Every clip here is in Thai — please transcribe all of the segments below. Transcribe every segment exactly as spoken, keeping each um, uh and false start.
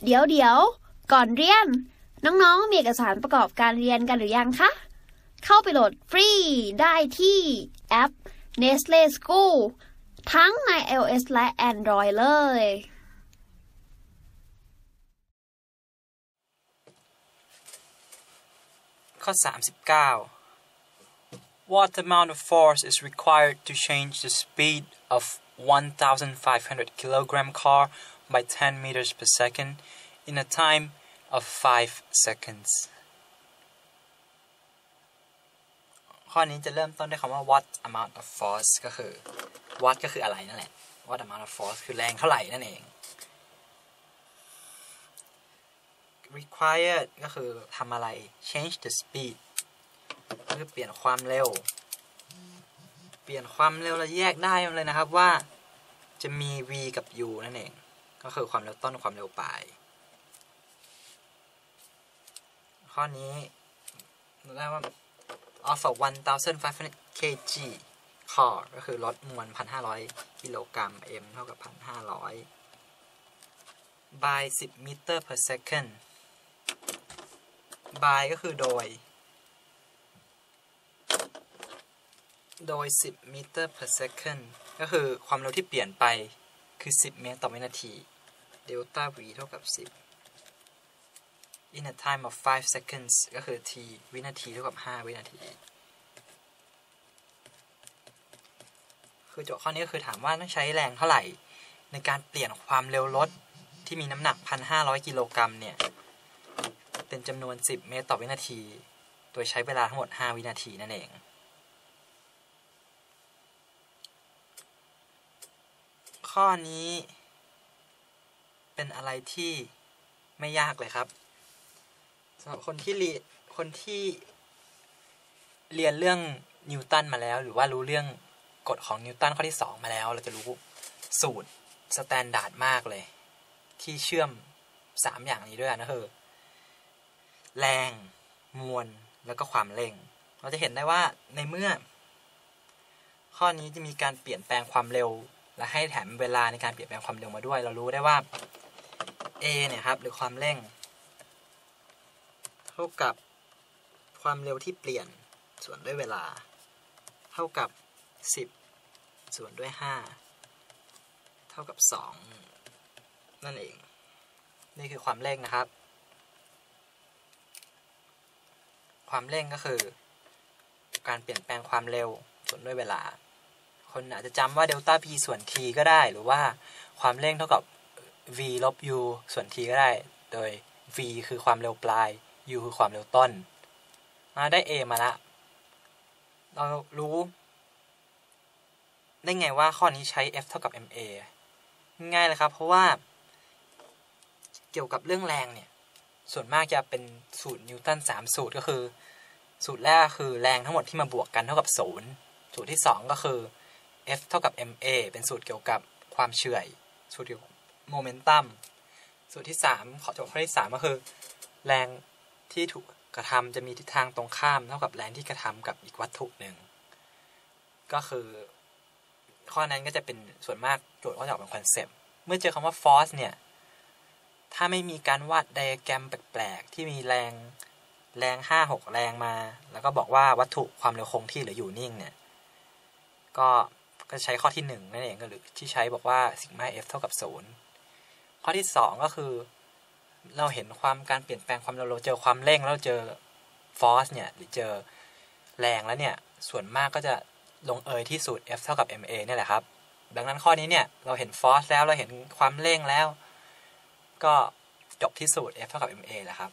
เดี๋ยวเดี๋ยวก่อนเรียนน้องๆมีเอกสารประกอบการเรียนกันหรือยังคะเข้าไปโหลดฟรีได้ที่แอป Nestle School ทั้งใน iOS และ Android เลยข้อสามสิบเก้า What amount of force is required to change the speed of one thousand five hundred kilogram car by ten meters per second in a time of five seconds ข้อนี้จะเริ่มต้นด้วยคำว่า what amount of force ก็คือ what ก็คืออะไรนั่นแหละ what amount of force คือแรงเท่าไหร่นั่นเอง required ก็คือทำอะไร change the speed ก็คือเปลี่ยนความเร็วเปลี่ยนความเร็วเราแยกได้เลยนะครับว่าจะมี v กับ u นั่นเองก็คือความเร็วต้นความเร็วปลายข้อนี้เรียกว่า of a one thousand five hundred kilogram car ก็คือรถมวล หนึ่งพันห้าร้อย กิโลกรัม m เท่ากับ หนึ่งพันห้าร้อย by สิบ meter per second by ก็คือโดยโดยสิบ meter per second ก็คือความเร็วที่เปลี่ยนไปคือสิบเมตรต่อวินาที delta v เท่ากับสิบ in a time of five seconds ก็คือ t วินาทีเท่ากับห้าวินาทีคือโจทย์ข้อนี้ก็คือถามว่าต้องใช้แรงเท่าไหร่ในการเปลี่ยนความเร็วรถที่มีน้ำหนัก หนึ่งพันห้าร้อย กิโลกรัมเนี่ยเป็นจำนวนสิบเมตรต่อวินาทีโดยใช้เวลาทั้งหมดห้าวินาทีนั่นเองข้อนี้เป็นอะไรที่ไม่ยากเลยครับสำหรับคนที่เรียนคนที่เรียนเรื่องนิวตันมาแล้วหรือว่ารู้เรื่องกฎของนิวตันข้อที่สองมาแล้วเราจะรู้สูตรสแตนดาร์ดมากเลยที่เชื่อมสามอย่างนี้ด้วยนะคือแรงมวลแล้วก็ความเร่งเราจะเห็นได้ว่าในเมื่อข้อนี้จะมีการเปลี่ยนแปลงความเร็วและให้แถมเวลาในการเปลี่ยนแปลงความเร็วมาด้วยเรารู้ได้ว่า a เนี่ยครับหรือความเร่งเท่ากับความเร็วที่เปลี่ยนส่วนด้วยเวลาเท่ากับสิบส่วนด้วยห้าเท่ากับสองนั่นเองนี่คือความเร่งนะครับความเร่งก็คือการเปลี่ยนแปลงความเร็วส่วนด้วยเวลาคนอาจจะจำว่าเดลต้า p ส่วน t ก็ได้หรือว่าความเร่งเท่ากับ v ลบ u ส่วน t ก็ได้โดย v คือความเร็วปลาย u คือความเร็วต้นมาได้ a มาละเรารู้ได้ไงว่าข้อนี้ใช้ f เท่ากับ ma ง่ายเลยครับเพราะว่าเกี่ยวกับเรื่องแรงเนี่ยส่วนมากจะเป็นสูตรนิวตันสามสูตรก็คือสูตรแรกคือแรงทั้งหมดที่มาบวกกันเท่ากับศูนย์สูตรที่สองก็คือ f เท่ากับ ma เป็นสูตรเกี่ยวกับความเฉื่อยสูตรเกี่ยวกับโมเมนตัมสูตรที่สามขอโจทย์ข้อที่สามก็คือแรงที่ถูกกระทำจะมีทิศทางตรงข้ามเท่ากับแรงที่กระทำกับอีกวัตถุหนึ่งก็คือข้อนั้นก็จะเป็นส่วนมากโจทย์ก็จะออกเป็นคอนเซปต์เมื่อเจอคำว่า force เนี่ยถ้าไม่มีการวาดไดอะแกรมแปลกๆที่มีแรงแรงห้าหกแรงมาแล้วก็บอกว่าวัตถุความเร็วคงที่หรืออยู่นิ่งเนี่ยก็ก็ใช้ข้อที่หนึ่งนั่นเองก็หรือที่ใช้บอกว่าซิกมา f เท่ากับศูนย์ข้อที่สองก็คือเราเห็นความการเปลี่ยนแปลงความเร็วเราเจอความเร่งแล้วเจอ force เนี่ยหรือเจอแรงแล้วเนี่ยส่วนมากก็จะลงเอยที่สูตร f เท่ากับ ma นี่แหละครับดังนั้นข้อนี้เนี่ยเราเห็น force แล้วเราเห็นความเร่งแล้วก็จบที่สูตร f เท่ากับ ma แหละครับ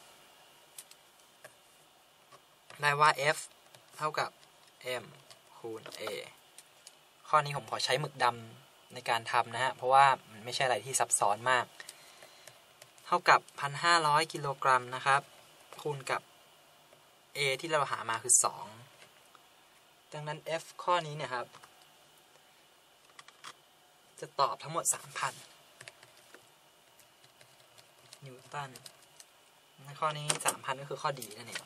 ได้ว่า f เท่ากับ m คูณ a ข้อนี้ผมขอใช้หมึกดำในการทำนะฮะเพราะว่ามันไม่ใช่อะไรที่ซับซ้อนมากเท่ากับ หนึ่งพันห้าร้อย กิโลกรัมนะครับคูณกับ a ที่เราหามาคือสองดังนั้น f ข้อนี้เนี่ยครับจะตอบทั้งหมด สามพัน นิวตันในข้อนี้ สามพัน ก็คือข้อดีนั่นเอง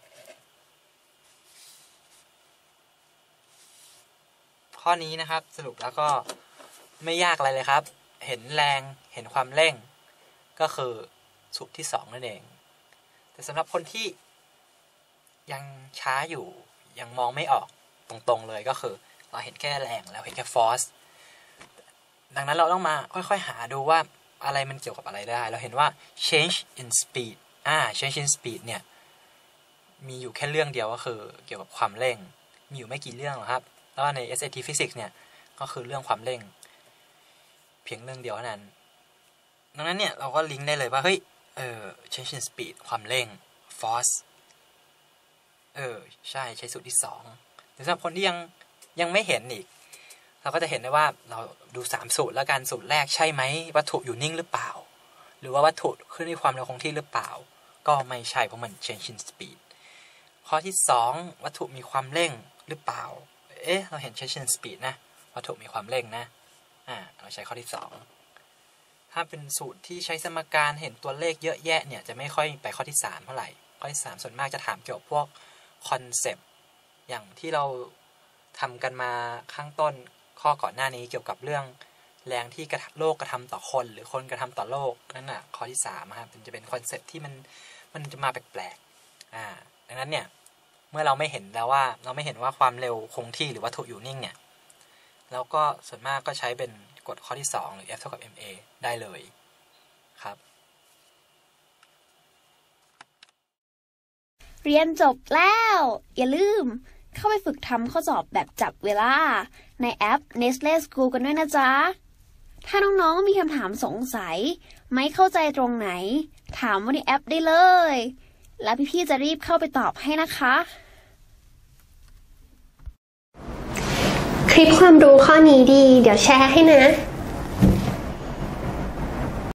ข้อนี้นะครับสรุปแล้วก็ไม่ยากอะไรเลยครับเห็นแรงเห็นความเร่งก็คือสูตรที่สองนั่นเองแต่สำหรับคนที่ยังช้าอยู่ยังมองไม่ออกตรงๆเลยก็คือเราเห็นแค่แรงแล้วเห็นแค่ฟอร์สดังนั้นเราต้องมาค่อยๆหาดูว่าอะไรมันเกี่ยวกับอะไรได้เราเห็นว่า change in speed อ่า change in speed เนี่ยมีอยู่แค่เรื่องเดียวก็คือเกี่ยวกับความเร่งมีอยู่ไม่กี่เรื่องหรอกครับแล้วใน เอส เอ ที Physics เนี่ยก็คือเรื่องความเร่งเพียงเรื่องเดียวเท่านั้นดังนั้นเนี่ยเราก็ลิงก์ได้เลยว่าเฮ้ยเออ change in speed ความเร่ง force เออใช่ใช้สูตรที่สองแต่สำหรับคนที่ยังยังไม่เห็นอีกเราก็จะเห็นได้ว่าเราดูสามสูตรแล้วกันสูตรแรกใช่ไหมวัตถุอยู่นิ่งหรือเปล่าหรือว่าวัตถุขึ้นด้วยความเร็วคงที่หรือเปล่าก็ไม่ใช่เพราะมัน change in speed ข้อที่สองวัตถุมีความเร่งหรือเปล่าเอ๊ะเราเห็น change in speed นะวัตถุมีความเร่งนะอ่าเราใช้ข้อที่สองถ้าเป็นสูตรที่ใช้สมการเห็นตัวเลขเยอะแยะเนี่ยจะไม่ค่อยไปข้อที่สามเท่าไหร่ข้อที่สามส่วนมากจะถามเกี่ยวกับพวกคอนเซปต์อย่างที่เราทำกันมาข้างต้นข้อก่อนหน้านี้เกี่ยวกับเรื่องแรงที่โลกกระทำต่อคนหรือคนกระทำต่อโลกนั่นน่ะข้อที่สามครับมันจะเป็นคอนเซปต์ที่มันมันจะมาแปลกๆอ่าดังนั้นเนี่ยเมื่อเราไม่เห็นแล้วว่าเราไม่เห็นว่าความเร็วคงที่หรือวัตถุอยู่นิ่งเนี่ยแล้วก็ส่วนมากก็ใช้เป็นกฎข้อที่สองหรือ F เท่ากับ ma ได้เลยครับเรียนจบแล้วอย่าลืมเข้าไปฝึกทำข้อสอบแบบจับเวลาในแอป Nestle School กันด้วยนะจ๊ะถ้าน้องๆมีคำถามสงสัยไม่เข้าใจตรงไหนถามว่าในแอปได้เลยแล้วพี่ๆจะรีบเข้าไปตอบให้นะคะคลิปความรู้ข้อนี้ดีเดี๋ยวแชร์ให้นะ